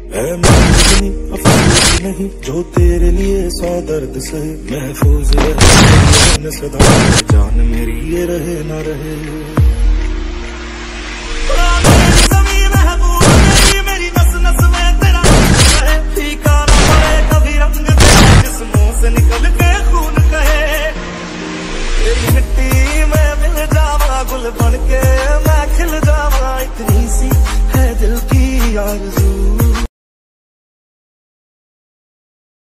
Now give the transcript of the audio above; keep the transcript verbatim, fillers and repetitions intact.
अफसोस नहीं जो तेरे लिए सौ दर्द सहे, महफूज रहे सदा जान मेरी ये रहे ना रहे। मेरी नस नस में तेरा फीका ना पड़े कभी रंग तेरा जिस्मों से निकल के खून कहे। तेरी मिट्टी में मिल जावा गुल बन के मैं खिल जावा, इतनी सी है दिल की आरज़ू।